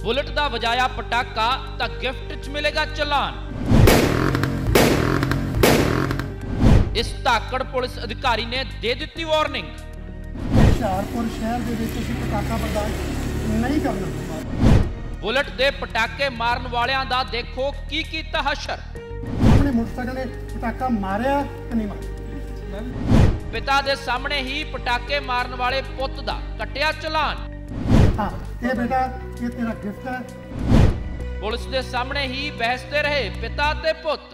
Bullet का वजाया पटाका तो gift च मिलेगा चलान। इस धाकड़ पुलिस अधिकारी ने दे दी वार्निंग। ਹੁਸ਼ਿਆਰਪੁਰ शहर ਦੇ ਵਿੱਚ ਅਸੀਂ ਪਟਾਕਾ ਬਰਦਾਸ਼ਤ नहीं करना। बुलेट दे पटाके मारन वालियां दा देखो की कीता हशर। अपने मोटरसाइकिल ने पटाका मारिया कि नहीं मारिया। पिता दे सामने ही पटाके मारन वाले पुत दा कटिया चलान। हाँ ये बेटा ये तेरा गिफ्ट है। पुलिस दे सामने ही बहसते रहे पिता ते पुत।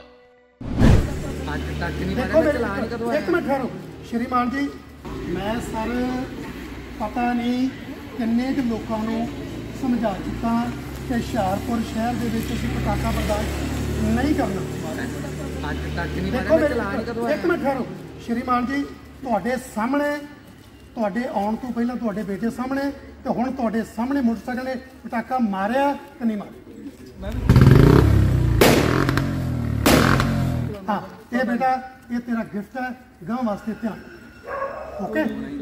देखो एक मिनट ठहरो श्रीमान जी, मैं सर पता नहीं किन्ने क लोगों को समझा चुका कि हुशियारपुर शहर के विच असीं पटाका बर्दाश्त नहीं करना। देखो एक मिनट ठहरो श्रीमान जी, तुहाडे सामने तुहाडे आउण तो पहलां तुहाडे बेटे सामने ते हुण तुहाडे सामने मोटरसाइकिल ने पटाका मारिया कि नहीं मारिया। हाँ ये बेटा ये तेरा गिफ्ट है, गांव वास्ते ध्यान ओके।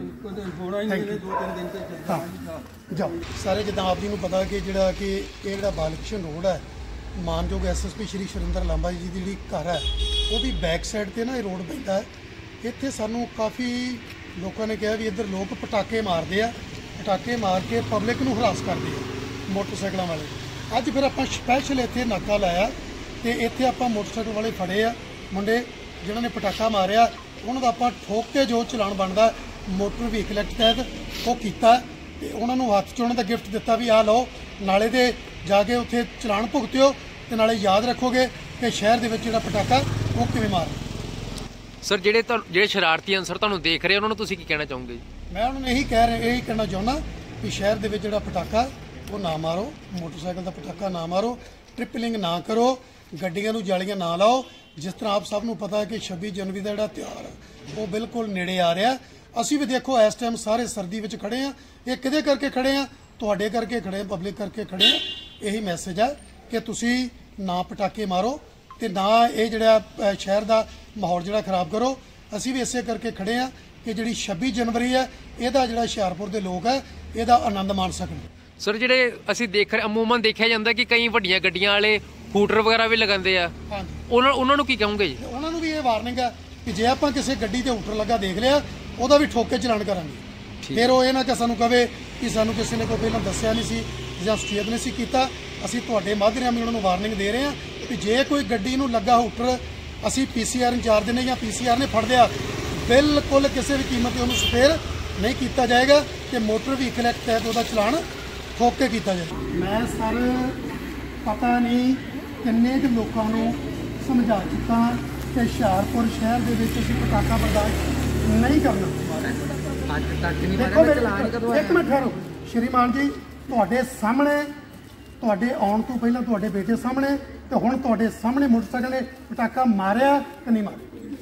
हाँ जाओ सारे जिदा आप जी को पता कि जोड़ा कि ये बालकृष्ण रोड है, मानयोग SSP श्री सुरिंदर लांबा जी की जी घर है वो भी बैक साइड पर ना ये रोड पैंदा है। इत्थे सानू काफ़ी लोगों ने कहा भी इधर लोग पटाके मारते हैं, पटाके मार के पब्लिक नूं हरास करते हैं मोटरसाइकिलों वाले। अज फिर आप स्पैशल इत्थे नाका लाया तो इत्थे आपां मोटरसाइकिल वाले फड़े आ मुंडे जिन्होंने पटाका मारिया, उन्होंने आपां ठोक के जो चलान बनता मोटर व्हीकल एक्ट तहत वो किया ते उन्होंने हत्थ च उन्होंने गिफ्ट दिता भी आ लो नाले दे जाके उत्थे चलान भुगतिओ ते नाले याद रखोगे कि शहर दे विच जिहड़ा पटाका वो किवें मारना। सर ਜਿਹੜੇ शरारती अनसर ਤੁਹਾਨੂੰ देख रहे ਉਹਨਾਂ ਨੂੰ ਤੁਸੀਂ ਕੀ ਕਹਿਣਾ ਚਾਹੋਗੇ? मैं उन्होंने यही कहना चाहुंदा कि शहर दे विच जिहड़ा पटाका वो ना मारो, मोटरसाइकिल का पटाका ना मारो, ट्रिपलिंग ना करो, गड्डियां नूं जालियां ना लाओ। जिस तरह आप सब नूं पता है कि 26 जनवरी का जिहड़ा त्यौहार है वो बिल्कुल नेड़े आ रहा। असीं भी देखो इस टाइम सारे सर्दी विच खड़े हैं, ये किहदे करके खड़े हैं? तुहाडे करके खड़े हैं, पब्लिक करके खड़े हैं। यही मैसेज है कि तुसीं ना पटाके मारो ते ना ये जिहड़ा शहर का माहौल जिहड़ा खराब करो। असीं भी इसे करके खड़े हैं कि जिहड़ी 26 जनवरी है इहदा जिहड़ा हुशियारपुर के लोग है इहदा आनंद मान सकन। सर ਜਿਹੜੇ ਅਸੀਂ ਦੇਖ ਰਹੇ ਅਮੂਮਨ ਦੇਖਿਆ ਜਾਂਦਾ ਕਿ ਕਈ ਵੱਡੀਆਂ ਗੱਡੀਆਂ ਵਾਲੇ ਹੂਟਰ ਵਗੈਰਾ ਵੀ ਲਗਾਉਂਦੇ ਆ, ਉਹਨਾਂ ਨੂੰ ਕੀ ਕਹੋਗੇ ਜੀ? ਉਹਨਾਂ ਨੂੰ ਵੀ ਇਹ ਵਾਰਨਿੰਗ ਹੈ ਕਿ ਜੇ ਆਪਾਂ ਕਿਸੇ ਗੱਡੀ ਤੇ ਹੂਟਰ ਲੱਗਾ ਦੇਖ ਲਿਆ ਉਹਦਾ ਵੀ ਠੋਕ ਕੇ ਚਲਾਨ ਕਰਾਂਗੇ। ਫਿਰ ਉਹ ਇਹ ਨਾ ਕਿ ਸਾਨੂੰ ਕਵੇ ਕਿ ਸਾਨੂੰ ਕਿਸੇ ਨੇ ਕੋਈ ਪਹਿਲਾਂ ਦੱਸਿਆ ਨਹੀਂ ਸੀ ਜਾਂ ਸਟੇਟ ਨਹੀਂ ਸੀ ਕੀਤਾ। ਅਸੀਂ ਤੁਹਾਡੇ ਮਾਧਿਅਮ ਉਹਨਾਂ ਨੂੰ ਵਾਰਨਿੰਗ ਦੇ ਰਹੇ ਹਾਂ ਕਿ ਜੇ ਕੋਈ ਗੱਡੀ ਨੂੰ ਲੱਗਾ ਹੂਟਰ ਅਸੀਂ PCR ਇੰਚਾਰਜ ਨੇ ਜਾਂ PCR ਨੇ ਫੜ ਲਿਆ ਬਿਲਕੁਲ ਕਿਸੇ ਵੀ ਕੀਮਤ ਤੇ ਉਹਨੂੰ ਸਪੇਅਰ ਨਹੀਂ ਕੀਤਾ ਜਾਏਗਾ ਕਿ ਮੋਟਰ ਵਹੀਕਲ ਐਕਟ ਤਹਿਤ ਉਹਦਾ ਚਲਾਨ ठोक के किया जाए। मैं सर पता नहीं किन्ने क लोगों को समझा चुका कि हुशियारपुर शहर के विच असीं पटाका बर्दाश्त नहीं करना। देखो एक मिनट ठहरो श्रीमान जी, तुहाडे सामने तुहाडे आउण तो पहलां तुहाडे बेटे सामने ते हुण तुहाडे सामने मोटरसाइकिल ने पटाका मारिया कि नहीं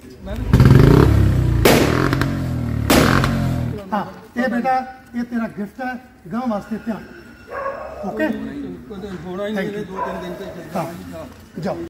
मारिया। हाँ ये बेटा ये तेरा गिफ्ट है, गांव वास्ते ध्यान ओके। हाँ जाओ।